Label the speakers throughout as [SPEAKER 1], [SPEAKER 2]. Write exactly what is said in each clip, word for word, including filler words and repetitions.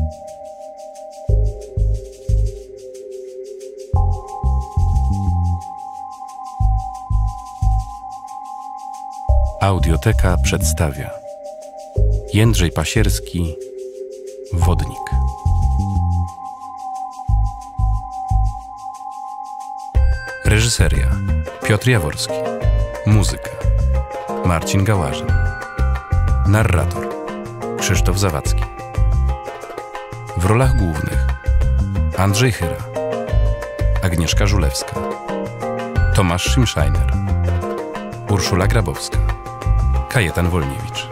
[SPEAKER 1] Audioteka przedstawia Jędrzej Pasierski, Wodnik. Reżyseria Piotr Jaworski. Muzyka Marcin Gałażyn. Narrator Krzysztof Zawadzki. W rolach głównych Andrzej Chyra, Agnieszka Żulewska, Tomasz Szymszajner, Urszula Grabowska, Kajetan Wolniewicz.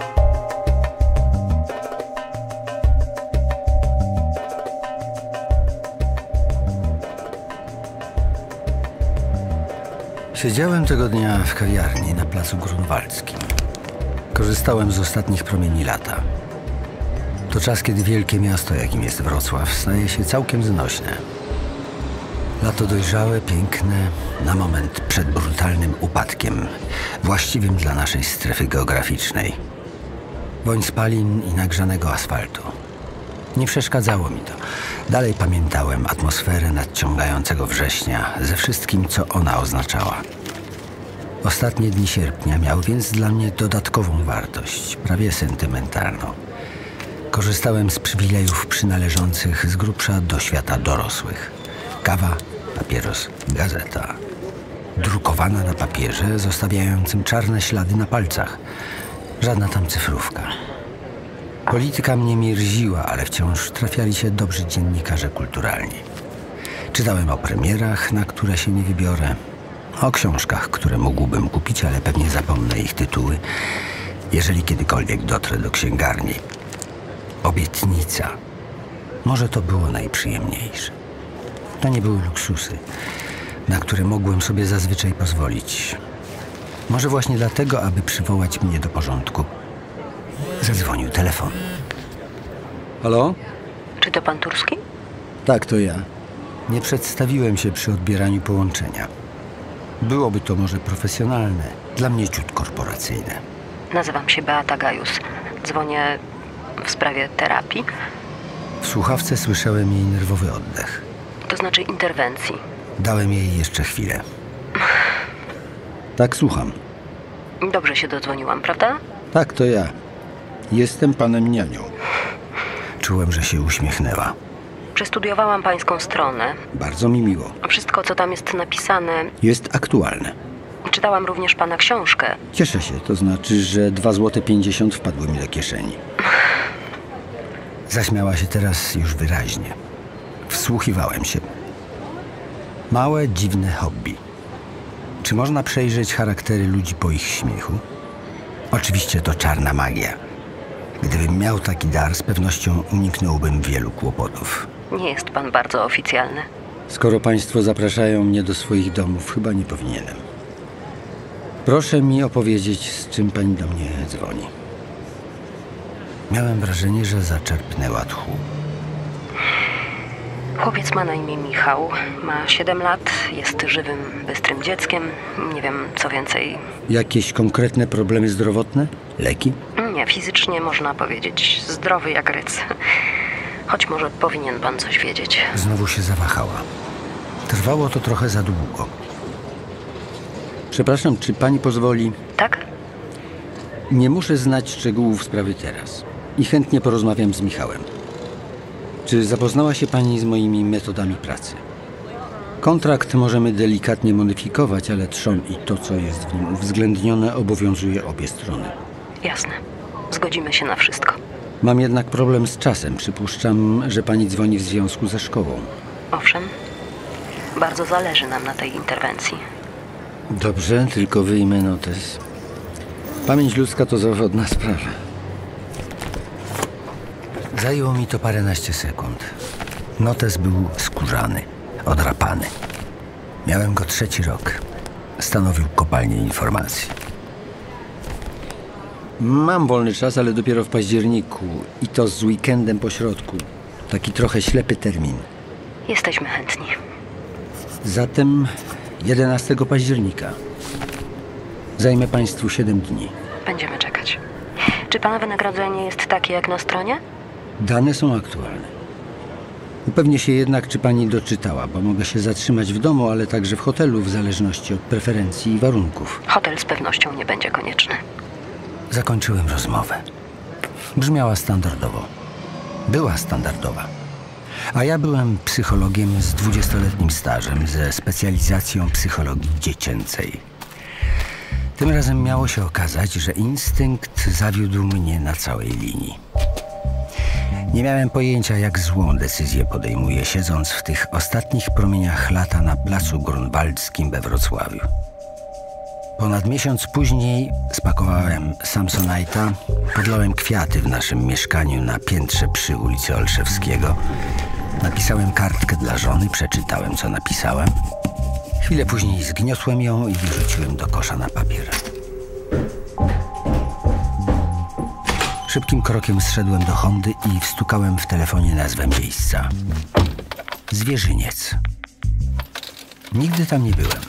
[SPEAKER 2] Siedziałem tego dnia w kawiarni na placu Grunwaldzkim. Korzystałem z ostatnich promieni lata. To czas, kiedy wielkie miasto, jakim jest Wrocław, staje się całkiem znośne. Lato dojrzałe, piękne, na moment przed brutalnym upadkiem, właściwym dla naszej strefy geograficznej. Woń spalin i nagrzanego asfaltu. Nie przeszkadzało mi to. Dalej pamiętałem atmosferę nadciągającego września ze wszystkim, co ona oznaczała. Ostatnie dni sierpnia miały więc dla mnie dodatkową wartość, prawie sentymentalną. Korzystałem z przywilejów przynależących z grubsza do świata dorosłych. Kawa, papieros, gazeta. Drukowana na papierze, zostawiającym czarne ślady na palcach. Żadna tam cyfrówka. Polityka mnie mierziła, ale wciąż trafiali się dobrzy dziennikarze kulturalni. Czytałem o premierach, na które się nie wybiorę. O książkach, które mógłbym kupić, ale pewnie zapomnę ich tytuły, jeżeli kiedykolwiek dotrę do księgarni. Obietnica. Może to było najprzyjemniejsze. To nie były luksusy, na które mogłem sobie zazwyczaj pozwolić. Może właśnie dlatego, aby przywołać mnie do porządku, zadzwonił telefon. Halo?
[SPEAKER 3] Czy to pan Turski?
[SPEAKER 2] Tak, to ja. Nie przedstawiłem się przy odbieraniu połączenia. Byłoby to może profesjonalne, dla mnie ciut korporacyjne.
[SPEAKER 3] Nazywam się Beata Gajus. Dzwonię w sprawie terapii.
[SPEAKER 2] W słuchawce słyszałem jej nerwowy oddech.
[SPEAKER 3] To znaczy interwencji.
[SPEAKER 2] Dałem jej jeszcze chwilę. Tak, słucham.
[SPEAKER 3] Dobrze się dodzwoniłam, prawda?
[SPEAKER 2] Tak, to ja. Jestem panem nianią. Czułem, że się uśmiechnęła.
[SPEAKER 3] Przestudiowałam pańską stronę.
[SPEAKER 2] Bardzo mi miło.
[SPEAKER 3] Wszystko, co tam jest napisane...
[SPEAKER 2] Jest aktualne.
[SPEAKER 3] Czytałam również pana książkę.
[SPEAKER 2] Cieszę się, to znaczy, że dwa złote pięćdziesiąt wpadły mi do kieszeni. Zaśmiała się teraz już wyraźnie. Wsłuchiwałem się. Małe, dziwne hobby. Czy można przejrzeć charaktery ludzi po ich śmiechu? Oczywiście to czarna magia. Gdybym miał taki dar, z pewnością uniknąłbym wielu kłopotów.
[SPEAKER 3] Nie jest pan bardzo oficjalny.
[SPEAKER 2] Skoro państwo zapraszają mnie do swoich domów, chyba nie powinienem. Proszę mi opowiedzieć, z czym pani do mnie dzwoni. Miałem wrażenie, że zaczerpnęła tchu.
[SPEAKER 3] Chłopiec ma na imię Michał, ma siedem lat, jest żywym, bystrym dzieckiem. Nie wiem, co więcej.
[SPEAKER 2] Jakieś konkretne problemy zdrowotne? Leki?
[SPEAKER 3] Nie, fizycznie można powiedzieć zdrowy jak ryc. Choć może powinien pan coś wiedzieć.
[SPEAKER 2] Znowu się zawahała. Trwało to trochę za długo. Przepraszam, czy pani pozwoli?
[SPEAKER 3] Tak?
[SPEAKER 2] Nie muszę znać szczegółów sprawy teraz. I chętnie porozmawiam z Michałem. Czy zapoznała się pani z moimi metodami pracy? Kontrakt możemy delikatnie modyfikować, ale trzon i to, co jest w nim uwzględnione, obowiązuje obie strony.
[SPEAKER 3] Jasne. Zgodzimy się na wszystko.
[SPEAKER 2] Mam jednak problem z czasem. Przypuszczam, że pani dzwoni w związku ze szkołą.
[SPEAKER 3] Owszem. Bardzo zależy nam na tej interwencji.
[SPEAKER 2] Dobrze, tylko wyjmę notes. Pamięć ludzka to zawodna sprawa. Zajęło mi to paręnaście sekund. Notes był skórzany, odrapany. Miałem go trzeci rok. Stanowił kopalnię informacji. Mam wolny czas, ale dopiero w październiku. I to z weekendem po środku. Taki trochę ślepy termin.
[SPEAKER 3] Jesteśmy chętni.
[SPEAKER 2] Zatem jedenastego października. Zajmę państwu siedem dni.
[SPEAKER 3] Będziemy czekać. Czy pana wynagrodzenie jest takie jak na stronie?
[SPEAKER 2] Dane są aktualne. Upewnię się jednak, czy pani doczytała, bo mogę się zatrzymać w domu, ale także w hotelu, w zależności od preferencji i warunków.
[SPEAKER 3] Hotel z pewnością nie będzie konieczny.
[SPEAKER 2] Zakończyłem rozmowę. Brzmiała standardowo. Była standardowa. A ja byłem psychologiem z dwudziestoletnim stażem, ze specjalizacją psychologii dziecięcej. Tym razem miało się okazać, że instynkt zawiódł mnie na całej linii. Nie miałem pojęcia, jak złą decyzję podejmuję, siedząc w tych ostatnich promieniach lata na placu Grunwaldzkim we Wrocławiu. Ponad miesiąc później spakowałem Samsonite'a, podlałem kwiaty w naszym mieszkaniu na piętrze przy ulicy Olszewskiego. Napisałem kartkę dla żony, przeczytałem, co napisałem. Chwilę później zgniotłem ją i wyrzuciłem do kosza na papier. Szybkim krokiem zszedłem do Hondy i wstukałem w telefonie nazwę miejsca. Zwierzyniec. Nigdy tam nie byłem.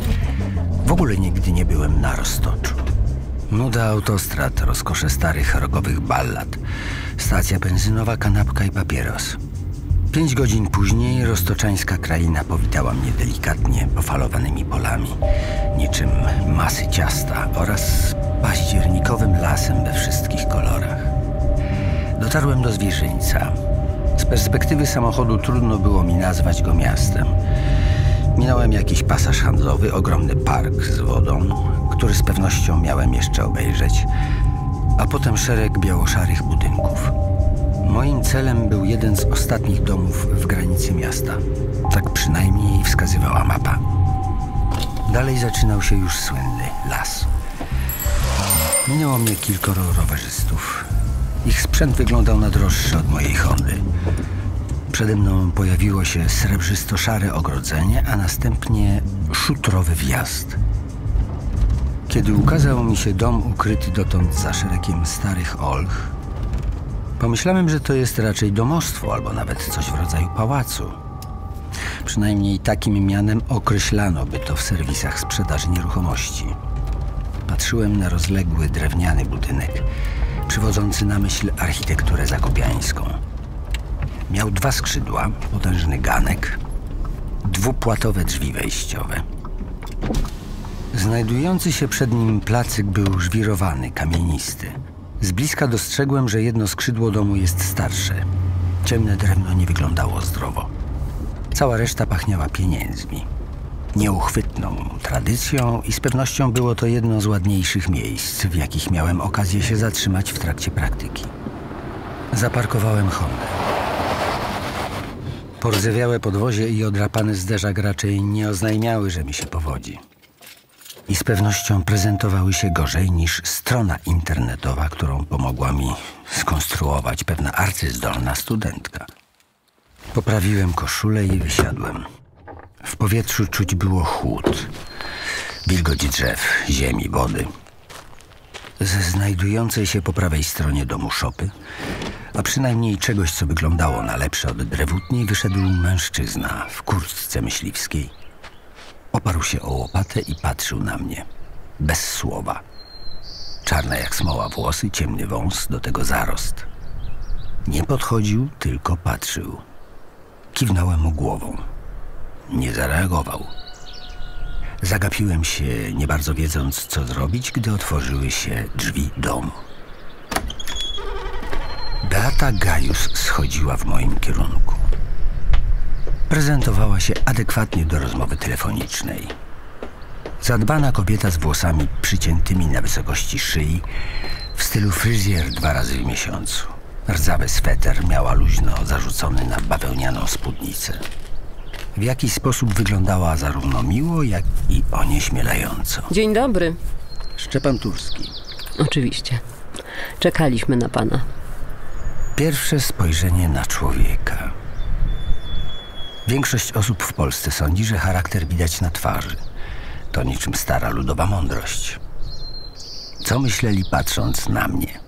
[SPEAKER 2] W ogóle nigdy nie byłem na Roztoczu. Nuda autostrad, rozkosze starych rockowych ballad, stacja benzynowa, kanapka i papieros. Pięć godzin później roztoczańska kraina powitała mnie delikatnie pofalowanymi polami, niczym masy ciasta oraz październikowym lasem we wszystkich kolorach. Dotarłem do Zwierzyńca. Z perspektywy samochodu trudno było mi nazwać go miastem. Minąłem jakiś pasaż handlowy, ogromny park z wodą, który z pewnością miałem jeszcze obejrzeć, a potem szereg biało-szarych budynków. Moim celem był jeden z ostatnich domów w granicy miasta. Tak przynajmniej wskazywała mapa. Dalej zaczynał się już słynny las. Minęło mnie kilkoro rowerzystów. Ich sprzęt wyglądał na droższy od mojej Hondy. Przede mną pojawiło się srebrzysto-szare ogrodzenie, a następnie szutrowy wjazd. Kiedy ukazał mi się dom ukryty dotąd za szeregiem starych olch, pomyślałem, że to jest raczej domostwo albo nawet coś w rodzaju pałacu. Przynajmniej takim mianem określano by to w serwisach sprzedaży nieruchomości. Patrzyłem na rozległy drewniany budynek, przywodzący na myśl architekturę zakopiańską. Miał dwa skrzydła, potężny ganek, dwupłatowe drzwi wejściowe. Znajdujący się przed nim placyk był żwirowany, kamienisty. Z bliska dostrzegłem, że jedno skrzydło domu jest starsze. Ciemne drewno nie wyglądało zdrowo. Cała reszta pachniała pieniędzmi, nieuchwytną tradycją i z pewnością było to jedno z ładniejszych miejsc, w jakich miałem okazję się zatrzymać w trakcie praktyki. Zaparkowałem Hondę. Porzewiałe podwozie i odrapany zderzak raczej nie oznajmiały, że mi się powodzi. I z pewnością prezentowały się gorzej niż strona internetowa, którą pomogła mi skonstruować pewna arcyzdolna studentka. Poprawiłem koszulę i wysiadłem. W powietrzu czuć było chłód, wilgoć drzew, ziemi, wody. Ze znajdującej się po prawej stronie domu szopy, a przynajmniej czegoś, co wyglądało na lepsze od drewutni, wyszedł mężczyzna w kurtce myśliwskiej. Oparł się o łopatę i patrzył na mnie, bez słowa. Czarne jak smoła włosy, ciemny wąs, do tego zarost. Nie podchodził, tylko patrzył. Kiwnąłem mu głową. Nie zareagował. Zagapiłem się, nie bardzo wiedząc, co zrobić, gdy otworzyły się drzwi domu. Beata Gajus schodziła w moim kierunku. Prezentowała się adekwatnie do rozmowy telefonicznej. Zadbana kobieta z włosami przyciętymi na wysokości szyi, w stylu fryzjer dwa razy w miesiącu. Rdzawy sweter miała luźno zarzucony na bawełnianą spódnicę. W jakiś sposób wyglądała zarówno miło, jak i onieśmielająco.
[SPEAKER 4] Dzień dobry.
[SPEAKER 2] Szczepan Turski.
[SPEAKER 4] Oczywiście. Czekaliśmy na pana.
[SPEAKER 2] Pierwsze spojrzenie na człowieka. Większość osób w Polsce sądzi, że charakter widać na twarzy. To niczym stara ludowa mądrość. Co myśleli, patrząc na mnie?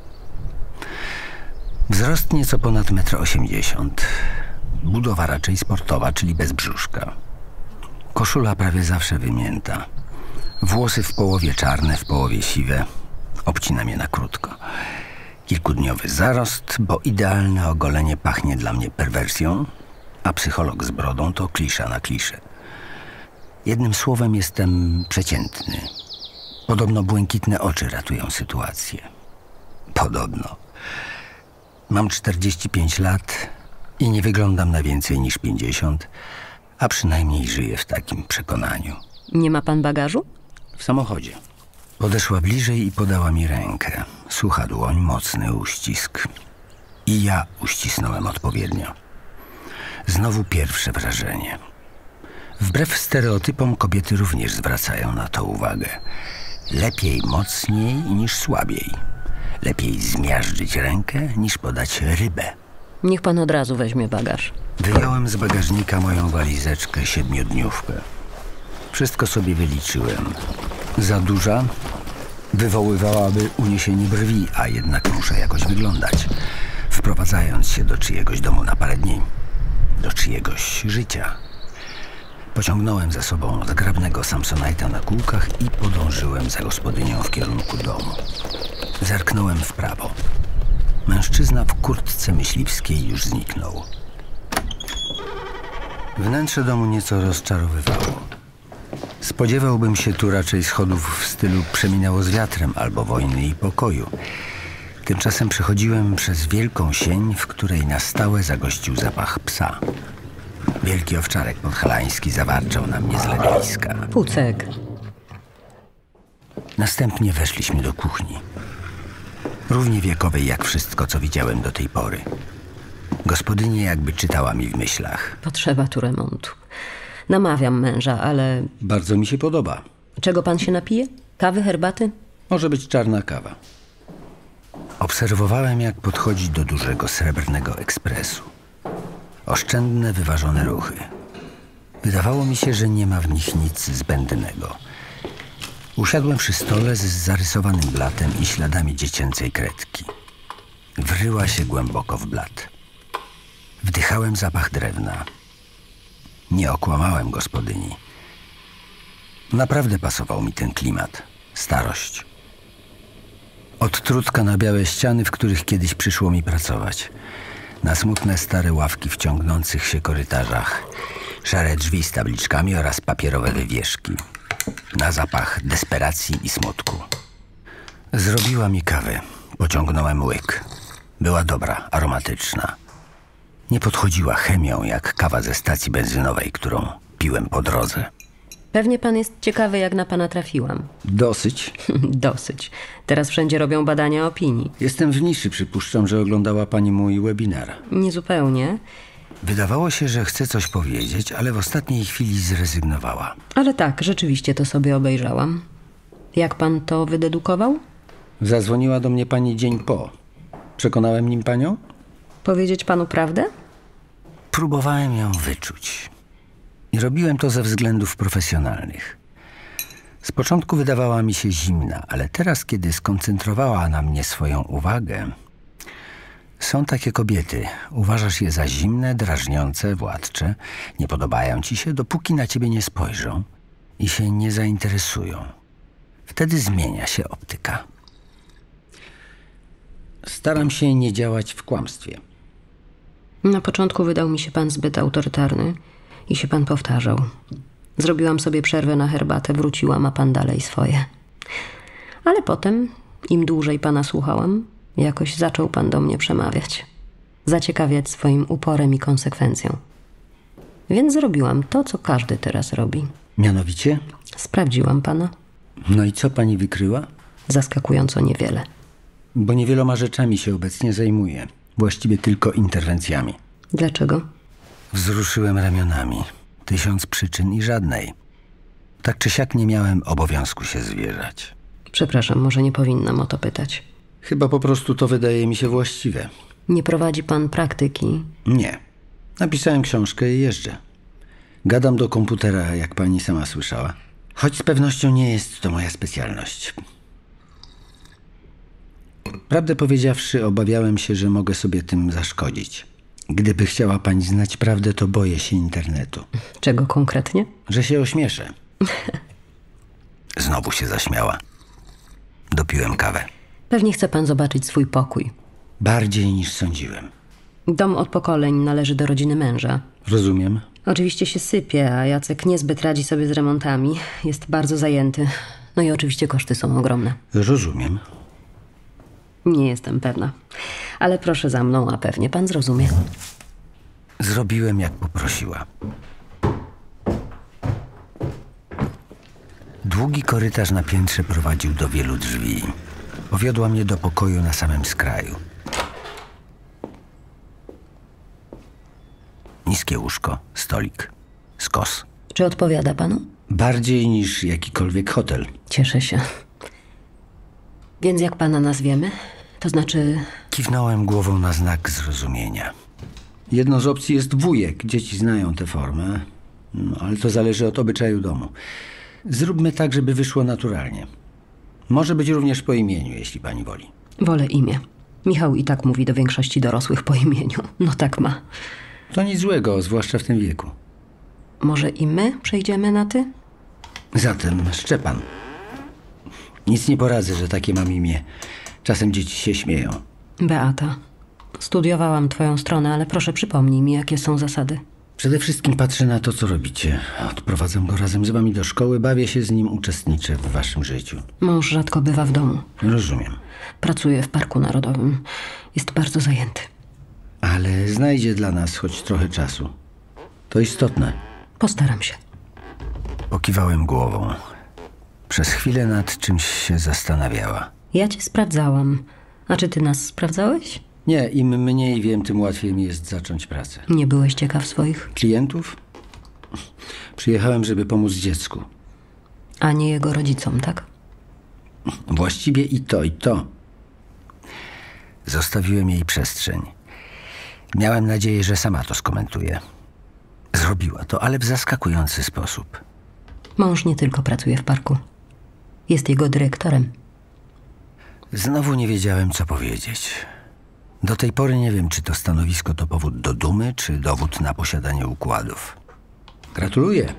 [SPEAKER 2] Wzrost nieco ponad metr osiemdziesiąt. Budowa raczej sportowa, czyli bez brzuszka. Koszula prawie zawsze wymięta. Włosy w połowie czarne, w połowie siwe. Obcina mnie na krótko. Kilkudniowy zarost, bo idealne ogolenie pachnie dla mnie perwersją A psycholog z brodą to klisza na kliszę. Jednym słowem jestem przeciętny. Podobno błękitne oczy ratują sytuację. Podobno. Mam czterdzieści pięć lat i nie wyglądam na więcej niż pięćdziesiąt, a przynajmniej żyję w takim przekonaniu.
[SPEAKER 4] Nie ma pan bagażu?
[SPEAKER 2] W samochodzie. Podeszła bliżej i podała mi rękę. Sucha dłoń, mocny uścisk. I ja uścisnąłem odpowiednio. Znowu pierwsze wrażenie. Wbrew stereotypom kobiety również zwracają na to uwagę. Lepiej mocniej niż słabiej. Lepiej zmiażdżyć rękę niż podać rybę.
[SPEAKER 4] Niech pan od razu weźmie bagaż.
[SPEAKER 2] Wyjąłem z bagażnika moją walizeczkę siedmiodniówkę. Wszystko sobie wyliczyłem. Za duża wywoływałaby uniesienie brwi, a jednak muszę jakoś wyglądać, wprowadzając się do czyjegoś domu na parę dni, do czyjegoś życia. Pociągnąłem za sobą zgrabnego Samsonite'a na kółkach i podążyłem za gospodynią w kierunku domu. Zerknąłem w prawo. Mężczyzna w kurtce myśliwskiej już zniknął. Wnętrze domu nieco rozczarowywało. Spodziewałbym się tu raczej schodów w stylu Przeminęło z wiatrem albo Wojny i pokoju. Tymczasem przechodziłem przez wielką sień, w której na stałe zagościł zapach psa. Wielki owczarek podhalański zawarczał na mnie z legaliska.
[SPEAKER 4] Pucek.
[SPEAKER 2] Następnie weszliśmy do kuchni. Równie wiekowej jak wszystko, co widziałem do tej pory. Gospodynia jakby czytała mi w myślach.
[SPEAKER 4] Potrzeba tu remontu. Namawiam męża, ale...
[SPEAKER 2] Bardzo mi się podoba.
[SPEAKER 4] Czego pan się napije? Kawy, herbaty?
[SPEAKER 2] Może być czarna kawa. Obserwowałem, jak podchodzi do dużego srebrnego ekspresu. Oszczędne, wyważone ruchy. Wydawało mi się, że nie ma w nich nic zbędnego. Usiadłem przy stole z zarysowanym blatem i śladami dziecięcej kredki. Wryła się głęboko w blat. Wdychałem zapach drewna. Nie okłamałem gospodyni. Naprawdę pasował mi ten klimat. Starość. Odtrutka na białe ściany, w których kiedyś przyszło mi pracować. Na smutne stare ławki w ciągnących się korytarzach. Szare drzwi z tabliczkami oraz papierowe wywieszki. Na zapach desperacji i smutku. Zrobiła mi kawę. Pociągnąłem łyk. Była dobra, aromatyczna. Nie podchodziła chemią jak kawa ze stacji benzynowej, którą piłem po drodze.
[SPEAKER 4] Pewnie pan jest ciekawy, jak na pana trafiłam.
[SPEAKER 2] Dosyć.
[SPEAKER 4] Dosyć. Teraz wszędzie robią badania opinii.
[SPEAKER 2] Jestem w niszy. Przypuszczam, że oglądała pani mój webinar.
[SPEAKER 4] Niezupełnie.
[SPEAKER 2] Wydawało się, że chce coś powiedzieć, ale w ostatniej chwili zrezygnowała.
[SPEAKER 4] Ale tak, rzeczywiście to sobie obejrzałam. Jak pan to wydedukował?
[SPEAKER 2] Zadzwoniła do mnie pani dzień po. Przekonałem nim panią?
[SPEAKER 4] Powiedzieć panu prawdę?
[SPEAKER 2] Próbowałem ją wyczuć. I robiłem to ze względów profesjonalnych. Z początku wydawała mi się zimna, ale teraz, kiedy skoncentrowała na mnie swoją uwagę... Są takie kobiety. Uważasz je za zimne, drażniące, władcze. Nie podobają ci się, dopóki na ciebie nie spojrzą i się nie zainteresują. Wtedy zmienia się optyka. Staram się nie działać w kłamstwie.
[SPEAKER 4] Na początku wydał mi się pan zbyt autorytarny i się pan powtarzał. Zrobiłam sobie przerwę na herbatę, wróciłam, a pan dalej swoje. Ale potem, im dłużej pana słuchałam, jakoś zaczął pan do mnie przemawiać. Zaciekawiać swoim uporem i konsekwencją. Więc zrobiłam to, co każdy teraz robi.
[SPEAKER 2] Mianowicie?
[SPEAKER 4] Sprawdziłam pana.
[SPEAKER 2] No i co pani wykryła?
[SPEAKER 4] Zaskakująco niewiele.
[SPEAKER 2] Bo niewieloma rzeczami się obecnie zajmuję. Właściwie tylko interwencjami.
[SPEAKER 4] Dlaczego?
[SPEAKER 2] Wzruszyłem ramionami. Tysiąc przyczyn i żadnej. Tak czy siak nie miałem obowiązku się zwierzać.
[SPEAKER 4] Przepraszam, może nie powinnam o to pytać.
[SPEAKER 2] Chyba po prostu to wydaje mi się właściwe.
[SPEAKER 4] Nie prowadzi pan praktyki?
[SPEAKER 2] Nie. Napisałem książkę i jeżdżę. Gadam do komputera, jak pani sama słyszała. Choć z pewnością nie jest to moja specjalność. Prawdę powiedziawszy, obawiałem się, że mogę sobie tym zaszkodzić. Gdyby chciała pani znać prawdę, to boję się internetu.
[SPEAKER 4] Czego konkretnie?
[SPEAKER 2] Że się ośmieszę. Znowu się zaśmiała. Dopiłem kawę.
[SPEAKER 4] Pewnie chce pan zobaczyć swój pokój.
[SPEAKER 2] Bardziej niż sądziłem.
[SPEAKER 4] Dom od pokoleń należy do rodziny męża.
[SPEAKER 2] Rozumiem.
[SPEAKER 4] Oczywiście się sypie, a Jacek niezbyt radzi sobie z remontami. Jest bardzo zajęty. No i oczywiście koszty są ogromne.
[SPEAKER 2] Rozumiem.
[SPEAKER 4] Nie jestem pewna. Ale proszę za mną, a pewnie pan zrozumie.
[SPEAKER 2] Zrobiłem, jak poprosiła. Długi korytarz na piętrze prowadził do wielu drzwi. Powiodła mnie do pokoju na samym skraju. Niskie łóżko, stolik, skos.
[SPEAKER 4] Czy odpowiada panu?
[SPEAKER 2] Bardziej niż jakikolwiek hotel.
[SPEAKER 4] Cieszę się. Więc jak pana nazwiemy? To znaczy...
[SPEAKER 2] Kiwnąłem głową na znak zrozumienia. Jedną z opcji jest wujek. Dzieci znają tę formę. No, ale to zależy od obyczaju domu. Zróbmy tak, żeby wyszło naturalnie. Może być również po imieniu, jeśli pani woli.
[SPEAKER 4] Wolę imię. Michał i tak mówi do większości dorosłych po imieniu. No tak ma.
[SPEAKER 2] To nic złego, zwłaszcza w tym wieku.
[SPEAKER 4] Może i my przejdziemy na ty?
[SPEAKER 2] Zatem Szczepan. Nic nie poradzę, że takie mam imię. Czasem dzieci się śmieją.
[SPEAKER 4] Beata. Studiowałam twoją stronę, ale proszę przypomnij mi, jakie są zasady.
[SPEAKER 2] Przede wszystkim patrzę na to, co robicie. Odprowadzam go razem z wami do szkoły, bawię się z nim, uczestniczę w waszym życiu.
[SPEAKER 4] Mąż rzadko bywa w domu.
[SPEAKER 2] Rozumiem.
[SPEAKER 4] Pracuje w Parku Narodowym. Jest bardzo zajęty.
[SPEAKER 2] Ale znajdzie dla nas choć trochę czasu. To istotne.
[SPEAKER 4] Postaram się.
[SPEAKER 2] Pokiwałem głową. Przez chwilę nad czymś się zastanawiała.
[SPEAKER 4] Ja cię sprawdzałam. A czy ty nas sprawdzałeś?
[SPEAKER 2] Nie, im mniej wiem, tym łatwiej mi jest zacząć pracę.
[SPEAKER 4] Nie byłeś ciekaw swoich?
[SPEAKER 2] Klientów? Przyjechałem, żeby pomóc dziecku.
[SPEAKER 4] A nie jego rodzicom, tak?
[SPEAKER 2] Właściwie i to, i to. Zostawiłem jej przestrzeń. Miałem nadzieję, że sama to skomentuje. Zrobiła to, ale w zaskakujący sposób.
[SPEAKER 4] Mąż nie tylko pracuje w parku. Jest jego dyrektorem.
[SPEAKER 2] Znowu nie wiedziałem, co powiedzieć. Do tej pory nie wiem, czy to stanowisko to powód do dumy, czy dowód na posiadanie układów. Gratuluję.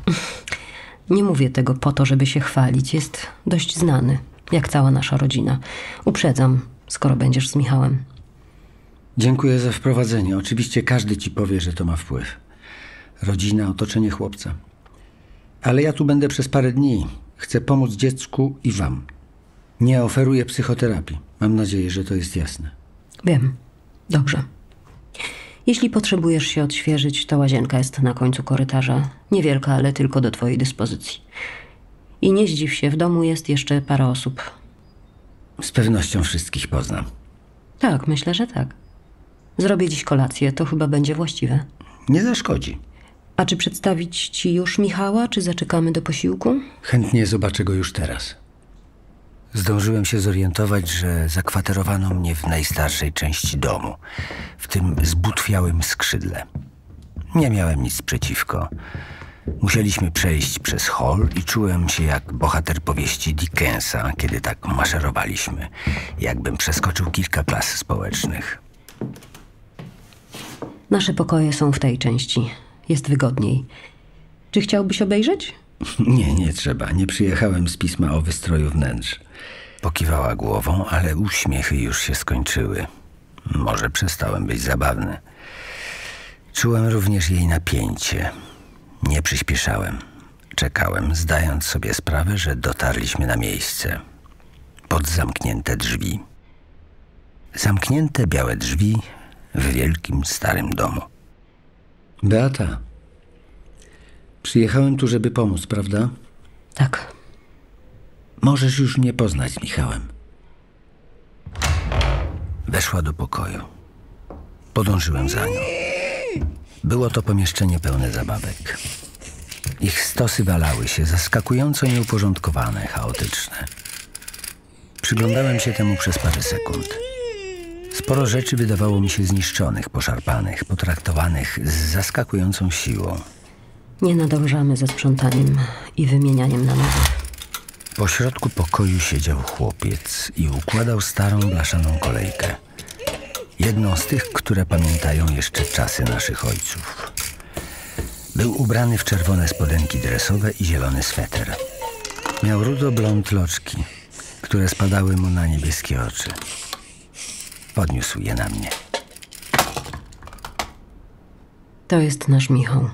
[SPEAKER 4] Nie mówię tego po to, żeby się chwalić. Jest dość znany, jak cała nasza rodzina. Uprzedzam, skoro będziesz z Michałem.
[SPEAKER 2] Dziękuję za wprowadzenie. Oczywiście każdy ci powie, że to ma wpływ. Rodzina, otoczenie chłopca. Ale ja tu będę przez parę dni. Chcę pomóc dziecku i wam. Nie oferuję psychoterapii. Mam nadzieję, że to jest jasne.
[SPEAKER 4] Wiem. Dobrze. Jeśli potrzebujesz się odświeżyć, to łazienka jest na końcu korytarza. Niewielka, ale tylko do twojej dyspozycji. I nie zdziw się, w domu jest jeszcze parę osób.
[SPEAKER 2] Z pewnością wszystkich poznam.
[SPEAKER 4] Tak, myślę, że tak. Zrobię dziś kolację, to chyba będzie właściwe.
[SPEAKER 2] Nie zaszkodzi.
[SPEAKER 4] A czy przedstawić ci już Michała, czy zaczekamy do posiłku?
[SPEAKER 2] Chętnie zobaczę go już teraz. Zdążyłem się zorientować, że zakwaterowano mnie w najstarszej części domu, w tym zbutwiałym skrzydle. Nie miałem nic przeciwko. Musieliśmy przejść przez hol i czułem się jak bohater powieści Dickensa, kiedy tak maszerowaliśmy, jakbym przeskoczył kilka klas społecznych.
[SPEAKER 4] Nasze pokoje są w tej części. Jest wygodniej. Czy chciałbyś obejrzeć?
[SPEAKER 2] Nie, nie trzeba. Nie przyjechałem z pisma o wystroju wnętrz. Pokiwała głową, ale uśmiechy już się skończyły. Może przestałem być zabawny. Czułem również jej napięcie. Nie przyspieszałem. Czekałem, zdając sobie sprawę, że dotarliśmy na miejsce. Pod zamknięte drzwi. Zamknięte białe drzwi w wielkim, starym domu. Beata, przyjechałem tu, żeby pomóc, prawda?
[SPEAKER 4] Tak.
[SPEAKER 2] Możesz już mnie poznać z Michałem. Weszła do pokoju. Podążyłem za nią. Było to pomieszczenie pełne zabawek. Ich stosy walały się, zaskakująco nieuporządkowane, chaotyczne. Przyglądałem się temu przez parę sekund. Sporo rzeczy wydawało mi się zniszczonych, poszarpanych, potraktowanych z zaskakującą siłą.
[SPEAKER 4] Nie nadążamy ze sprzątaniem i wymienianiem na nowe.
[SPEAKER 2] Po środku pokoju siedział chłopiec i układał starą, blaszaną kolejkę. Jedną z tych, które pamiętają jeszcze czasy naszych ojców. Był ubrany w czerwone spodenki dresowe i zielony sweter. Miał rudo-blond loczki, które spadały mu na niebieskie oczy. Podniósł je na mnie.
[SPEAKER 4] To jest nasz Michał.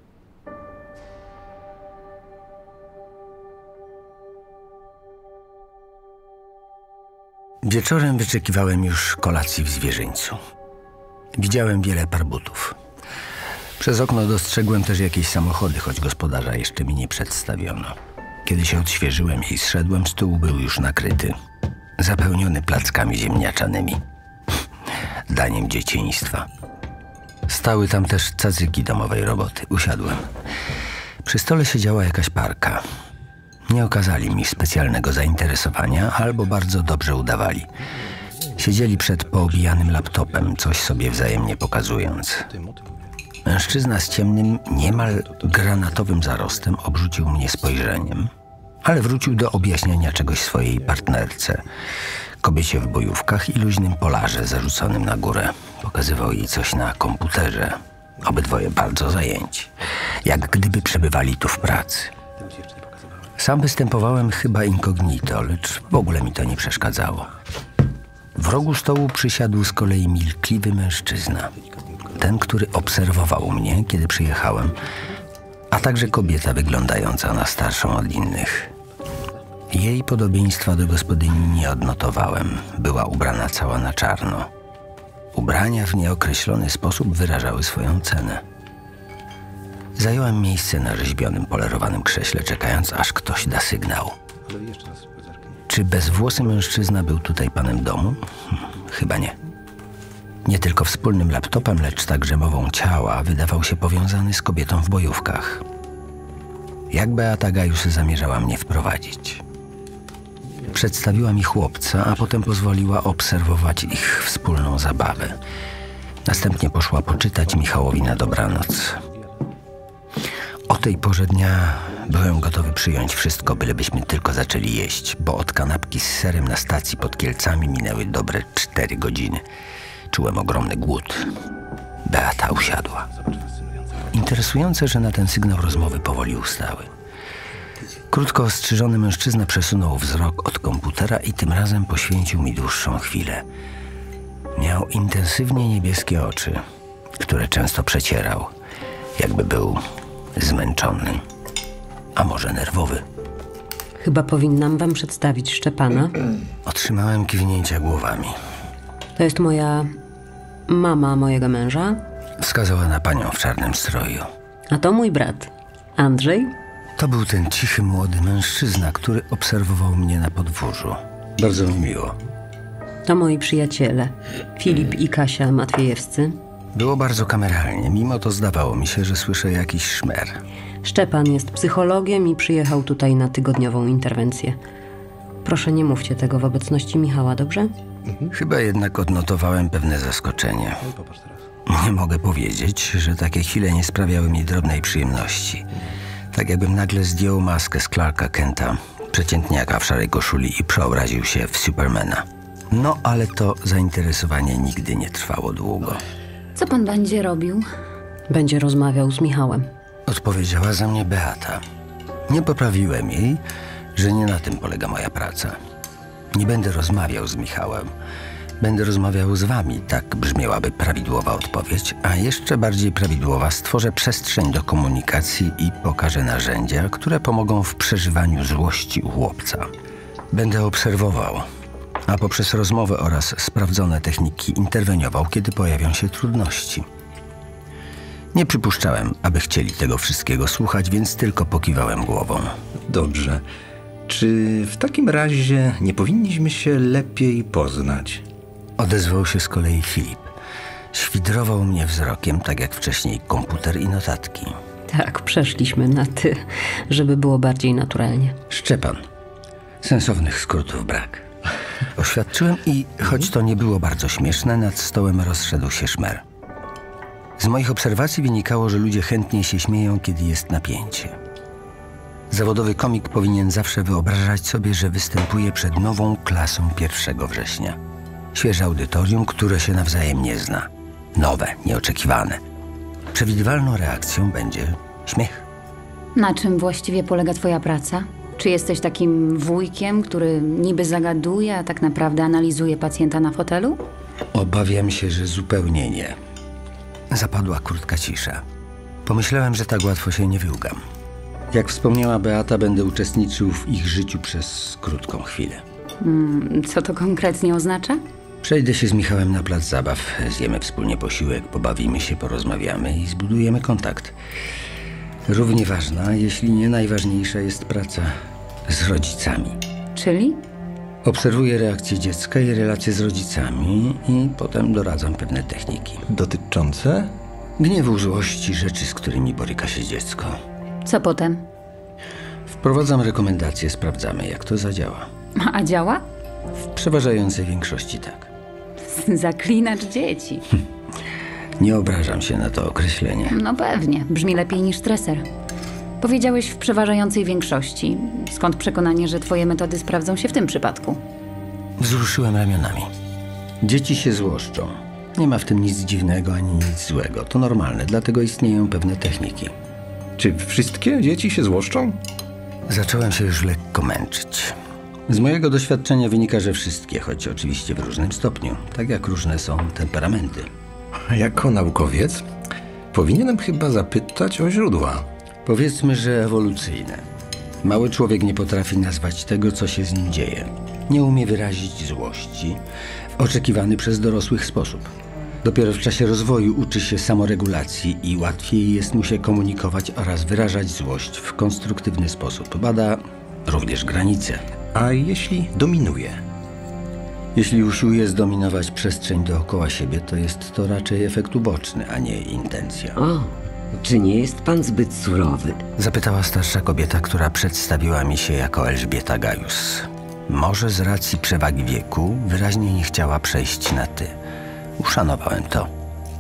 [SPEAKER 2] Wieczorem wyczekiwałem już kolacji w zwierzyńcu. Widziałem wiele par butów. Przez okno dostrzegłem też jakieś samochody, choć gospodarza jeszcze mi nie przedstawiono. Kiedy się odświeżyłem i zszedłem, stół był już nakryty, zapełniony plackami ziemniaczanymi, daniem dzieciństwa. Stały tam też cacyki domowej roboty. Usiadłem. Przy stole siedziała jakaś parka. Nie okazali mi specjalnego zainteresowania, albo bardzo dobrze udawali. Siedzieli przed poobijanym laptopem, coś sobie wzajemnie pokazując. Mężczyzna z ciemnym, niemal granatowym zarostem obrzucił mnie spojrzeniem, ale wrócił do objaśniania czegoś swojej partnerce, kobiecie w bojówkach i luźnym polarze zarzuconym na górę. Pokazywał jej coś na komputerze. Obydwoje bardzo zajęci, jak gdyby przebywali tu w pracy. Sam występowałem chyba incognito, lecz w ogóle mi to nie przeszkadzało. W rogu stołu przysiadł z kolei milkliwy mężczyzna. Ten, który obserwował mnie, kiedy przyjechałem, a także kobieta wyglądająca na starszą od innych. Jej podobieństwa do gospodyni nie odnotowałem. Była ubrana cała na czarno. Ubrania w nieokreślony sposób wyrażały swoją cenę. Zająłem miejsce na rzeźbionym, polerowanym krześle, czekając, aż ktoś da sygnał. Czy bezwłosy mężczyzna był tutaj panem domu? Hm, chyba nie. Nie tylko wspólnym laptopem, lecz także mową ciała wydawał się powiązany z kobietą w bojówkach. Jak Beata Gajus zamierzała mnie wprowadzić? Przedstawiła mi chłopca, a potem pozwoliła obserwować ich wspólną zabawę. Następnie poszła poczytać Michałowi na dobranoc. O tej porze dnia byłem gotowy przyjąć wszystko, bylebyśmy tylko zaczęli jeść, bo od kanapki z serem na stacji pod Kielcami minęły dobre cztery godziny. Czułem ogromny głód. Beata usiadła. Interesujące, że na ten sygnał rozmowy powoli ustały. Krótko ostrzyżony mężczyzna przesunął wzrok od komputera i tym razem poświęcił mi dłuższą chwilę. Miał intensywnie niebieskie oczy, które często przecierał, jakby był zmęczony, a może nerwowy.
[SPEAKER 4] Chyba powinnam wam przedstawić Szczepana.
[SPEAKER 2] Otrzymałem kiwnięcia głowami.
[SPEAKER 4] To jest moja mama mojego męża.
[SPEAKER 2] Wskazała na panią w czarnym stroju.
[SPEAKER 4] A to mój brat, Andrzej.
[SPEAKER 2] To był ten cichy, młody mężczyzna, który obserwował mnie na podwórzu. Bardzo mi miło.
[SPEAKER 4] To moi przyjaciele, Filip i Kasia Matwiejewscy.
[SPEAKER 2] Było bardzo kameralnie, mimo to zdawało mi się, że słyszę jakiś szmer.
[SPEAKER 4] Szczepan jest psychologiem i przyjechał tutaj na tygodniową interwencję. Proszę, nie mówcie tego w obecności Michała, dobrze?
[SPEAKER 2] Mhm. Chyba jednak odnotowałem pewne zaskoczenie. Nie mogę powiedzieć, że takie chwile nie sprawiały mi drobnej przyjemności. Tak jakbym nagle zdjął maskę z Clarka Kenta, przeciętniaka w szarej koszuli, i przeobraził się w Supermana. No, ale to zainteresowanie nigdy nie trwało długo.
[SPEAKER 5] Co pan będzie robił?
[SPEAKER 4] Będzie rozmawiał z Michałem.
[SPEAKER 2] Odpowiedziała za mnie Beata. Nie poprawiłem jej, że nie na tym polega moja praca. Nie będę rozmawiał z Michałem. Będę rozmawiał z wami, tak brzmiałaby prawidłowa odpowiedź, a jeszcze bardziej prawidłowa: stworzę przestrzeń do komunikacji i pokażę narzędzia, które pomogą w przeżywaniu złości u chłopca. Będę obserwował, a poprzez rozmowę oraz sprawdzone techniki interweniował, kiedy pojawią się trudności. Nie przypuszczałem, aby chcieli tego wszystkiego słuchać, więc tylko pokiwałem głową.
[SPEAKER 6] Dobrze. Czy w takim razie nie powinniśmy się lepiej poznać?
[SPEAKER 2] Odezwał się z kolei Filip. Świdrował mnie wzrokiem, tak jak wcześniej komputer i notatki.
[SPEAKER 4] Tak, przeszliśmy na ty, żeby było bardziej naturalnie.
[SPEAKER 2] Szczepan. Sensownych skrótów brak. Oświadczyłem i, choć to nie było bardzo śmieszne, nad stołem rozszedł się szmer. Z moich obserwacji wynikało, że ludzie chętnie się śmieją, kiedy jest napięcie. Zawodowy komik powinien zawsze wyobrażać sobie, że występuje przed nową klasą pierwszego września. Świeże audytorium, które się nawzajem nie zna. Nowe, nieoczekiwane. Przewidywalną reakcją będzie śmiech.
[SPEAKER 5] Na czym właściwie polega twoja praca? Czy jesteś takim wujkiem, który niby zagaduje, a tak naprawdę analizuje pacjenta na fotelu?
[SPEAKER 2] Obawiam się, że zupełnie nie. Zapadła krótka cisza. Pomyślałem, że tak łatwo się nie wyłgam. Jak wspomniała Beata, będę uczestniczył w ich życiu przez krótką chwilę.
[SPEAKER 5] Hmm, co to konkretnie oznacza?
[SPEAKER 2] Przejdę się z Michałem na plac zabaw, zjemy wspólnie posiłek, pobawimy się, porozmawiamy i zbudujemy kontakt. Równie ważna, jeśli nie najważniejsza, jest praca z rodzicami.
[SPEAKER 5] Czyli?
[SPEAKER 2] Obserwuję reakcję dziecka i relacje z rodzicami i potem doradzam pewne techniki.
[SPEAKER 6] Dotyczące?
[SPEAKER 2] Gniewu, złości, rzeczy, z którymi boryka się dziecko.
[SPEAKER 5] Co potem?
[SPEAKER 2] Wprowadzam rekomendacje, sprawdzamy, jak to zadziała.
[SPEAKER 5] A działa?
[SPEAKER 2] W przeważającej większości tak.
[SPEAKER 5] Zaklinacz dzieci.
[SPEAKER 2] Nie obrażam się na to określenie.
[SPEAKER 5] No pewnie, brzmi lepiej niż streser. Powiedziałeś w przeważającej większości. Skąd przekonanie, że twoje metody sprawdzą się w tym przypadku?
[SPEAKER 2] Wzruszyłem ramionami. Dzieci się złoszczą. Nie ma w tym nic dziwnego ani nic złego. To normalne, dlatego istnieją pewne techniki.
[SPEAKER 6] Czy wszystkie dzieci się złoszczą?
[SPEAKER 2] Zacząłem się już lekko męczyć. Z mojego doświadczenia wynika, że wszystkie, choć oczywiście w różnym stopniu. Tak jak różne są temperamenty.
[SPEAKER 6] Jako naukowiec powinienem chyba zapytać o źródła.
[SPEAKER 2] Powiedzmy, że ewolucyjne. Mały człowiek nie potrafi nazwać tego, co się z nim dzieje. Nie umie wyrazić złości w oczekiwany przez dorosłych sposób. Dopiero w czasie rozwoju uczy się samoregulacji i łatwiej jest mu się komunikować oraz wyrażać złość w konstruktywny sposób. Bada również granice.
[SPEAKER 6] A jeśli dominuje?
[SPEAKER 2] Jeśli usiłuje zdominować przestrzeń dookoła siebie, to jest to raczej efekt uboczny, a nie intencja.
[SPEAKER 7] O, czy nie jest pan zbyt surowy?
[SPEAKER 2] Zapytała starsza kobieta, która przedstawiła mi się jako Elżbieta Gajus. Może z racji przewagi wieku wyraźnie nie chciała przejść na ty. Uszanowałem to.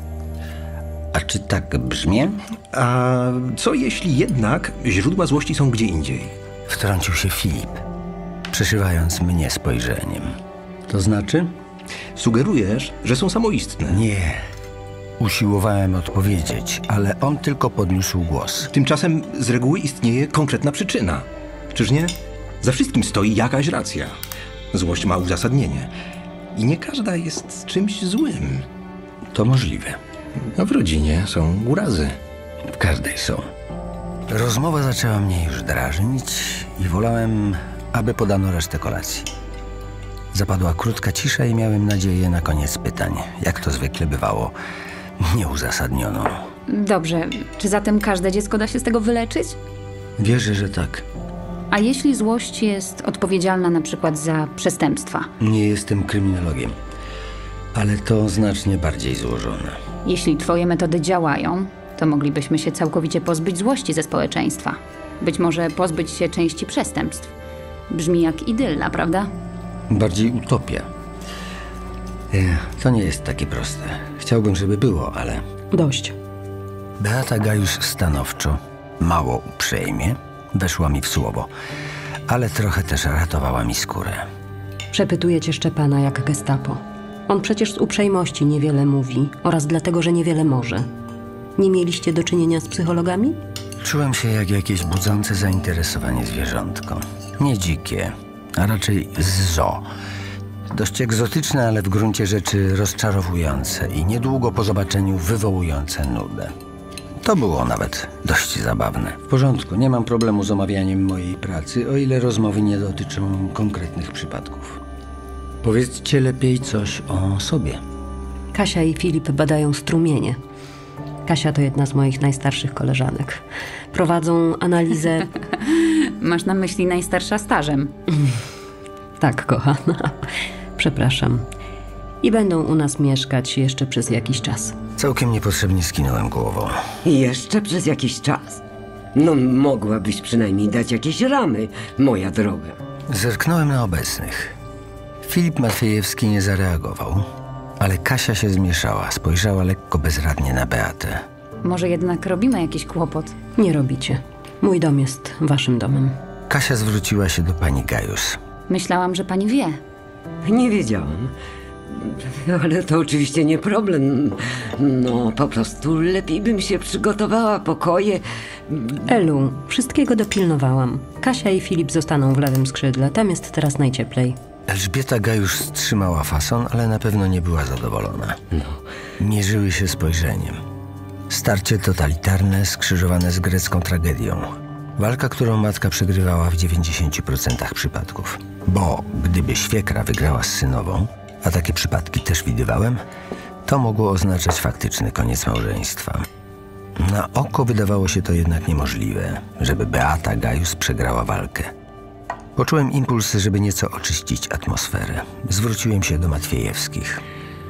[SPEAKER 2] A czy tak brzmię?
[SPEAKER 6] A co jeśli jednak źródła złości są gdzie indziej?
[SPEAKER 2] Wtrącił się Filip, przeszywając mnie spojrzeniem. To znaczy?
[SPEAKER 6] Sugerujesz, że są samoistne.
[SPEAKER 2] Nie. Usiłowałem odpowiedzieć, ale on tylko podniósł głos.
[SPEAKER 6] Tymczasem z reguły istnieje konkretna przyczyna. Czyż nie? Za wszystkim stoi jakaś racja. Złość ma uzasadnienie. I nie każda jest czymś złym.
[SPEAKER 2] To możliwe.
[SPEAKER 6] A w rodzinie są urazy.
[SPEAKER 2] W każdej są. Rozmowa zaczęła mnie już drażnić i wolałem, aby podano resztę kolacji. Zapadła krótka cisza i miałem nadzieję na koniec pytań. Jak to zwykle bywało, nieuzasadnioną.
[SPEAKER 5] Dobrze, czy zatem każde dziecko da się z tego wyleczyć?
[SPEAKER 2] Wierzę, że tak.
[SPEAKER 5] A jeśli złość jest odpowiedzialna na przykład za przestępstwa?
[SPEAKER 2] Nie jestem kryminologiem, ale to znacznie bardziej złożone.
[SPEAKER 5] Jeśli twoje metody działają, to moglibyśmy się całkowicie pozbyć złości ze społeczeństwa. Być może pozbyć się części przestępstw. Brzmi jak idylla, prawda?
[SPEAKER 2] Bardziej utopia. Ech, to nie jest takie proste. Chciałbym, żeby było, ale...
[SPEAKER 4] Dość.
[SPEAKER 2] Beata Gajus stanowczo, mało uprzejmie, weszła mi w słowo, ale trochę też ratowała mi skórę.
[SPEAKER 4] Przepytuje cię Szczepana jak gestapo. On przecież z uprzejmości niewiele mówi oraz dlatego, że niewiele może. Nie mieliście do czynienia z psychologami?
[SPEAKER 2] Czułem się jak jakieś budzące zainteresowanie zwierzątko. Nie dzikie, a raczej z zoo. Dość egzotyczne, ale w gruncie rzeczy rozczarowujące i niedługo po zobaczeniu wywołujące nudę. To było nawet dość zabawne. W porządku, nie mam problemu z omawianiem mojej pracy, o ile rozmowy nie dotyczą konkretnych przypadków. Powiedzcie lepiej coś o sobie.
[SPEAKER 4] Kasia i Filip badają strumienie. Kasia to jedna z moich najstarszych koleżanek. Prowadzą analizę...
[SPEAKER 5] Masz na myśli najstarsza stażem.
[SPEAKER 4] Tak, kochana. Przepraszam. I będą u nas mieszkać jeszcze przez jakiś czas.
[SPEAKER 2] Całkiem niepotrzebnie skinąłem głową.
[SPEAKER 7] Jeszcze przez jakiś czas. No, mogłabyś przynajmniej dać jakieś ramy, moja droga.
[SPEAKER 2] Zerknąłem na obecnych. Filip Matwiejewski nie zareagował, ale Kasia się zmieszała, spojrzała lekko bezradnie na Beatę.
[SPEAKER 5] Może jednak robimy jakiś kłopot?
[SPEAKER 4] Nie robicie. Mój dom jest waszym domem.
[SPEAKER 2] Kasia zwróciła się do pani Gajus.
[SPEAKER 5] Myślałam, że pani wie.
[SPEAKER 7] Nie wiedziałam. Ale to oczywiście nie problem. No, po prostu lepiej bym się przygotowała, pokoje.
[SPEAKER 4] Elu, wszystkiego dopilnowałam. Kasia i Filip zostaną w lewym skrzydle. Tam jest teraz najcieplej.
[SPEAKER 2] Elżbieta Gajus wstrzymała fason, ale na pewno nie była zadowolona.
[SPEAKER 7] No.
[SPEAKER 2] Mierzyły się spojrzeniem. Starcie totalitarne skrzyżowane z grecką tragedią. Walka, którą matka przegrywała w dziewięćdziesięciu procentach przypadków. Bo gdyby świekra wygrała z synową, a takie przypadki też widywałem, to mogło oznaczać faktyczny koniec małżeństwa. Na oko wydawało się to jednak niemożliwe, żeby Beata Gajus przegrała walkę. Poczułem impuls, żeby nieco oczyścić atmosferę. Zwróciłem się do Matwiejewskich.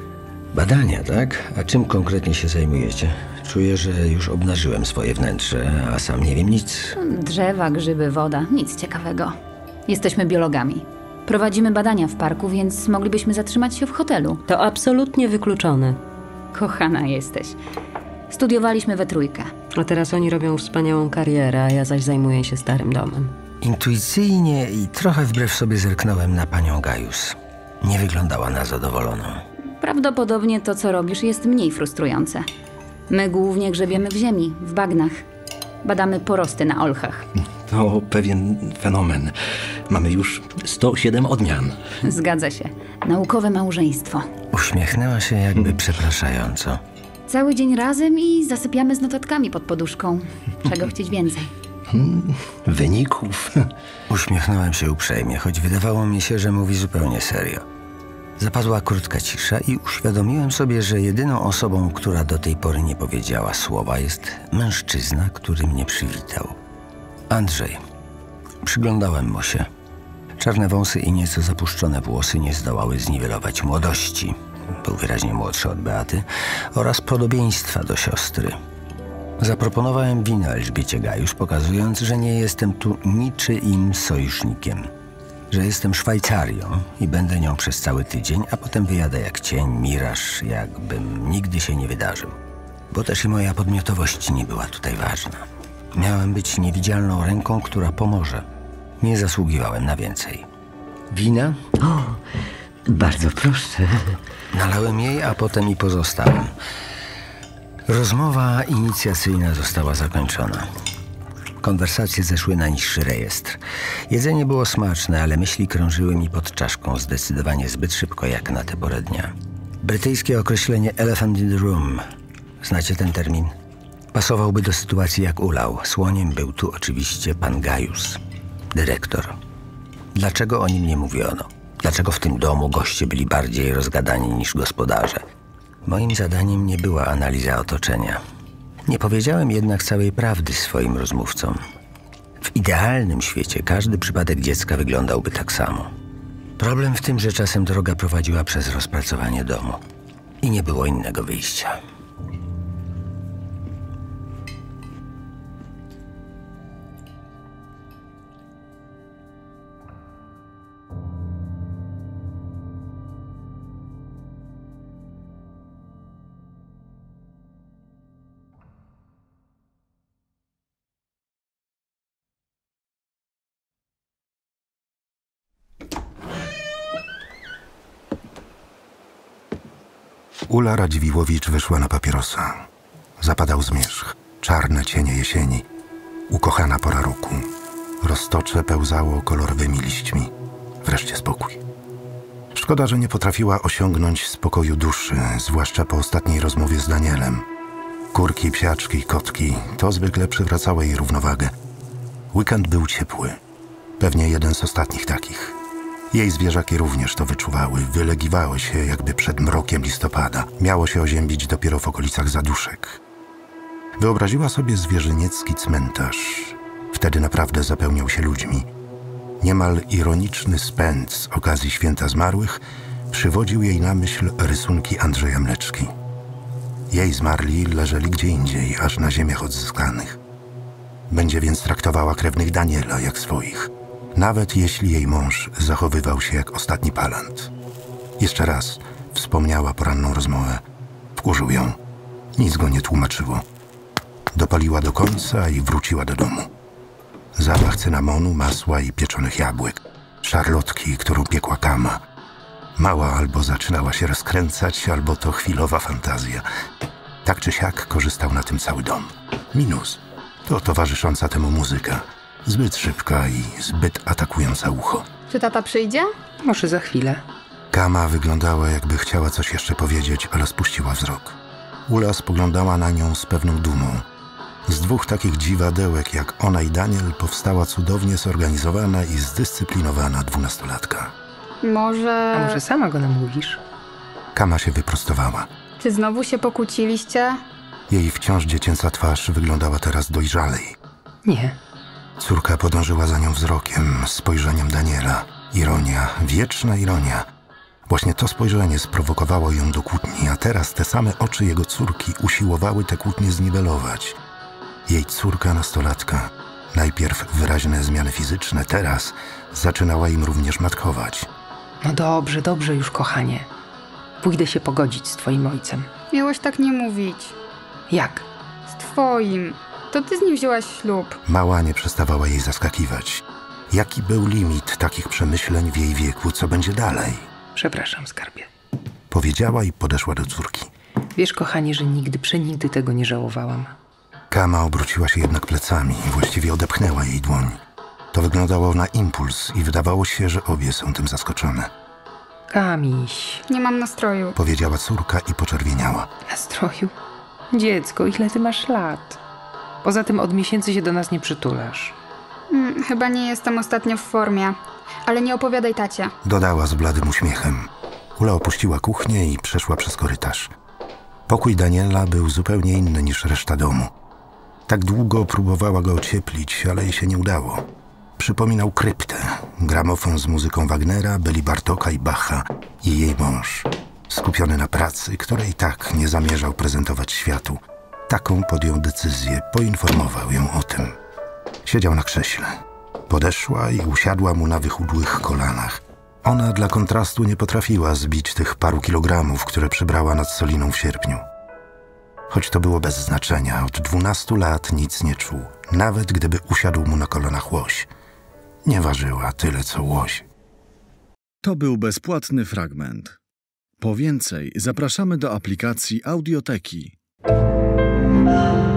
[SPEAKER 2] Badania, tak? A czym konkretnie się zajmujecie? Czuję, że już obnażyłem swoje wnętrze, a sam nie wiem nic.
[SPEAKER 5] Drzewa, grzyby, woda, nic ciekawego. Jesteśmy biologami. Prowadzimy badania w parku, więc moglibyśmy zatrzymać się w hotelu.
[SPEAKER 4] To absolutnie wykluczone.
[SPEAKER 5] Kochana jesteś. Studiowaliśmy we trójkę.
[SPEAKER 4] A teraz oni robią wspaniałą karierę, a ja zaś zajmuję się starym domem.
[SPEAKER 2] Intuicyjnie i trochę wbrew sobie zerknąłem na panią Gajus. Nie wyglądała na zadowoloną.
[SPEAKER 5] Prawdopodobnie to, co robisz, jest mniej frustrujące. My głównie grzebiemy w ziemi, w bagnach. Badamy porosty na olchach.
[SPEAKER 6] To pewien fenomen. Mamy już sto siedem odmian.
[SPEAKER 5] Zgadza się. Naukowe małżeństwo.
[SPEAKER 2] Uśmiechnęła się jakby przepraszająco.
[SPEAKER 5] Cały dzień razem i zasypiamy z notatkami pod poduszką. Czego chcieć więcej?
[SPEAKER 6] Hmm, wyników.
[SPEAKER 2] Uśmiechnąłem się uprzejmie, choć wydawało mi się, że mówi zupełnie serio. Zapadła krótka cisza i uświadomiłem sobie, że jedyną osobą, która do tej pory nie powiedziała słowa, jest mężczyzna, który mnie przywitał. Andrzej. Przyglądałem mu się. Czarne wąsy i nieco zapuszczone włosy nie zdołały zniwelować młodości. Był wyraźnie młodszy od Beaty oraz podobieństwa do siostry. Zaproponowałem wino Elżbiecie Gajus, pokazując, że nie jestem tu niczyim sojusznikiem. Że jestem Szwajcarią i będę nią przez cały tydzień, a potem wyjadę jak cień, miraż, jakbym nigdy się nie wydarzył. Bo też i moja podmiotowość nie była tutaj ważna. Miałem być niewidzialną ręką, która pomoże. Nie zasługiwałem na więcej. Wina?
[SPEAKER 7] O, bardzo proszę.
[SPEAKER 2] Nalałem jej, a potem i pozostałem. Rozmowa inicjacyjna została zakończona. Konwersacje zeszły na niższy rejestr. Jedzenie było smaczne, ale myśli krążyły mi pod czaszką zdecydowanie zbyt szybko jak na tę porę dnia. Brytyjskie określenie elephant in the room. Znacie ten termin? Pasowałby do sytuacji jak ulał. Słoniem był tu oczywiście pan Gajus, dyrektor. Dlaczego o nim nie mówiono? Dlaczego w tym domu goście byli bardziej rozgadani niż gospodarze? Moim zadaniem nie była analiza otoczenia. Nie powiedziałem jednak całej prawdy swoim rozmówcom. W idealnym świecie każdy przypadek dziecka wyglądałby tak samo. Problem w tym, że czasem droga prowadziła przez rozpracowanie domu i nie było innego wyjścia.
[SPEAKER 8] Ula Radziwiłowicz wyszła na papierosa. Zapadał zmierzch, czarne cienie jesieni, ukochana pora roku. Roztocze pełzało kolorowymi liśćmi. Wreszcie spokój. Szkoda, że nie potrafiła osiągnąć spokoju duszy, zwłaszcza po ostatniej rozmowie z Danielem. Kurki, psiaczki, kotki, to zwykle przywracało jej równowagę. Weekend był ciepły. Pewnie jeden z ostatnich takich. Jej zwierzaki również to wyczuwały, wylegiwały się jakby przed mrokiem listopada. Miało się oziębić dopiero w okolicach zaduszek. Wyobraziła sobie zwierzyniecki cmentarz. Wtedy naprawdę zapełniał się ludźmi. Niemal ironiczny spęd z okazji Święta Zmarłych przywodził jej na myśl rysunki Andrzeja Mleczki. Jej zmarli leżeli gdzie indziej, aż na ziemiach odzyskanych. Będzie więc traktowała krewnych Daniela jak swoich. Nawet jeśli jej mąż zachowywał się jak ostatni palant. Jeszcze raz wspomniała poranną rozmowę. Wkurzył ją. Nic go nie tłumaczyło. Dopaliła do końca i wróciła do domu. Zapach cynamonu, masła i pieczonych jabłek. Szarlotki, którą piekła Kama. Mała albo zaczynała się rozkręcać, albo to chwilowa fantazja. Tak czy siak korzystał na tym cały dom. Minus to towarzysząca temu muzyka. Zbyt szybka i zbyt atakująca ucho.
[SPEAKER 9] Czy tata przyjdzie?
[SPEAKER 10] Może za chwilę.
[SPEAKER 8] Kama wyglądała, jakby chciała coś jeszcze powiedzieć, ale spuściła wzrok. Ula spoglądała na nią z pewną dumą. Z dwóch takich dziwadełek jak ona i Daniel powstała cudownie zorganizowana i zdyscyplinowana dwunastolatka.
[SPEAKER 9] Może...
[SPEAKER 10] A może sama go namówisz?
[SPEAKER 8] Kama się wyprostowała.
[SPEAKER 9] Czy znowu się pokłóciliście?
[SPEAKER 8] Jej wciąż dziecięca twarz wyglądała teraz dojrzalej.
[SPEAKER 10] Nie.
[SPEAKER 8] Córka podążyła za nią wzrokiem, spojrzeniem Daniela. Ironia, wieczna ironia. Właśnie to spojrzenie sprowokowało ją do kłótni, a teraz te same oczy jego córki usiłowały te kłótnie zniwelować. Jej córka nastolatka, najpierw wyraźne zmiany fizyczne, teraz zaczynała im również matkować.
[SPEAKER 10] No dobrze, dobrze już, kochanie. Pójdę się pogodzić z twoim ojcem.
[SPEAKER 9] Miałaś tak nie mówić.
[SPEAKER 10] Jak?
[SPEAKER 9] Z twoim. To ty z nim wzięłaś ślub.
[SPEAKER 8] Mała nie przestawała jej zaskakiwać. Jaki był limit takich przemyśleń w jej wieku, co będzie dalej?
[SPEAKER 10] Przepraszam, skarbie.
[SPEAKER 8] Powiedziała i podeszła do córki.
[SPEAKER 10] Wiesz, kochanie, że nigdy, przenigdy tego nie żałowałam.
[SPEAKER 8] Kama obróciła się jednak plecami i właściwie odepchnęła jej dłoń. To wyglądało na impuls i wydawało się, że obie są tym zaskoczone.
[SPEAKER 10] Kamiś.
[SPEAKER 9] Nie mam nastroju.
[SPEAKER 8] Powiedziała córka i poczerwieniała.
[SPEAKER 10] Nastroju? Dziecko, ile ty masz lat? Poza tym od miesięcy się do nas nie przytulasz.
[SPEAKER 9] Hmm, chyba nie jestem ostatnio w formie. Ale nie opowiadaj tacie.
[SPEAKER 8] Dodała z bladym uśmiechem. Ula opuściła kuchnię i przeszła przez korytarz. Pokój Daniela był zupełnie inny niż reszta domu. Tak długo próbowała go ocieplić, ale jej się nie udało. Przypominał kryptę, gramofon z muzyką Wagnera, Beli Bartoka i Bacha i jej mąż. Skupiony na pracy, której tak nie zamierzał prezentować światu. Taką podjął decyzję, poinformował ją o tym. Siedział na krześle. Podeszła i usiadła mu na wychudłych kolanach. Ona dla kontrastu nie potrafiła zbić tych paru kilogramów, które przybrała nad Soliną w sierpniu. Choć to było bez znaczenia, od dwunastu lat nic nie czuł, nawet gdyby usiadł mu na kolanach łoś. Nie ważyła tyle, co łoś.
[SPEAKER 11] To był bezpłatny fragment. Po więcej zapraszamy do aplikacji Audioteki.